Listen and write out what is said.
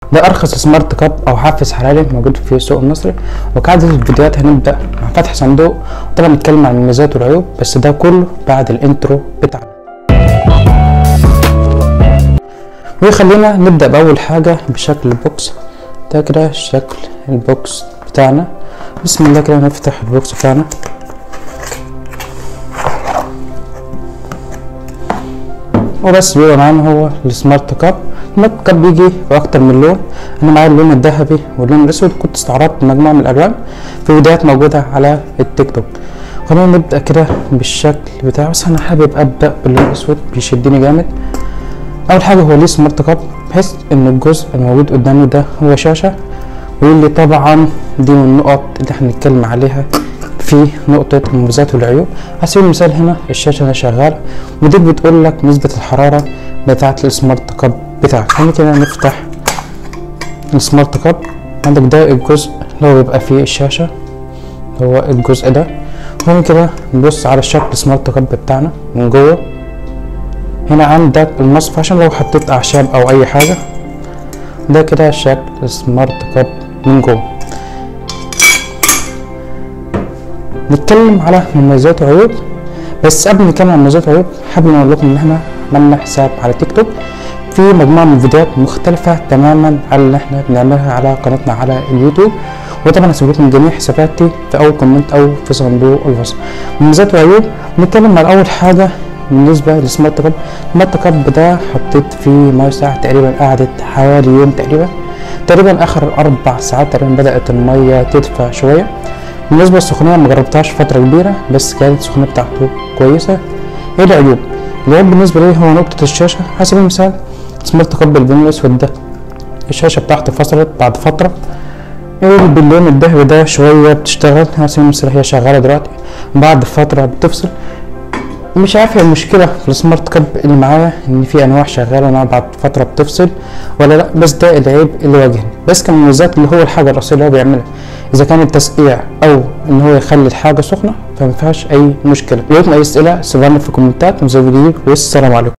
ده ارخص سمارت كاب او حافز حراري موجود في السوق المصري. وكعادة الفيديوهات هنبدأ مع فتح صندوق، طبعا نتكلم عن المميزات والعيوب، بس ده كله بعد الانترو بتاعنا. وخلينا نبدأ بأول حاجة بشكل البوكس. ده كده شكل البوكس بتاعنا. بسم الله كده نفتح البوكس بتاعنا. وبس بيبقى معانا هو السمارت كاب. السمارت كاب بيجي باكتر من لون، انا معايا اللون الذهبي واللون الاسود، كنت استعرضت مجموعه من الالوان في فيديوهات موجوده على التيك توك. خلينا نبدا كده بالشكل بتاعه، بس انا حابب ابدا باللون الاسود بيشدني جامد. اول حاجه هو ليه سمارت كاب، بحيث ان الجزء الموجود قدامي ده هو شاشه، واللي طبعا دي من النقط اللي احنا هنتكلم عليها في نقطة المميزات والعيوب. على سبيل المثال هنا الشاشة هنا شغالة، ودي بتقول لك نسبة الحرارة بتاعة السمارت كاب بتاعك. خلينا كده نفتح السمارت كاب. عندك ده الجزء اللي هو بيبقى فيه الشاشة، هو الجزء ده. خلينا كده نبص على شكل السمارت كاب بتاعنا من جوه. هنا عندك المصفى عشان لو حطيت أعشاب أو أي حاجة. ده كده شكل السمارت كاب من جوه. نتكلم على مميزات وعيوب، بس قبل ما نتكلم عن مميزات وعيوب حابب اقول لكم ان احنا عملنا حساب على تيك توك في مجموعه من الفيديوهات مختلفه تماما عن اللي احنا بنعملها على قناتنا على اليوتيوب، وطبعا هسيب لكم جميع حساباتي في اول كومنت او في صندوق الوصف. مميزات وعيوب نتكلم على اول حاجه بالنسبه للسمارت كاب. السمارت كاب ده حطيت فيه ميه ساعه تقريبا، قعدت حوالي يوم تقريبا اخر 4 ساعات تقريبا بدات الميه تدفى شويه. بالنسبه للسخونيه ما جربتهاش فتره كبيره، بس كانت السخونيه بتاعته كويسه. ايه العيوب؟ العيوب بالنسبه لي هو نقطه الشاشه. على سبيل المثال سمارت كاب باللون الاسود ده الشاشه بتاعته فصلت بعد فتره. باللون الذهبي ده شويه بتشتغل. على سبيل المثال هي شغاله دلوقتي، بعد فتره بتفصل. مش عارف المشكله في السمارت كاب اللي معايا ان في انواع شغاله وانواع بعد فتره بتفصل ولا لا، بس ده العيب اللي واجهني. بس كمميزات اللي هو الحاجه الرئيسيه اللي هو بيعملها، اذا كان التسقيع او ان هو يخلي الحاجه سخنه فما فيهاش اي مشكله. لو لكم اي اسئله سيبوها لنا في الكومنتات ونزود فيديو، والسلام عليكم.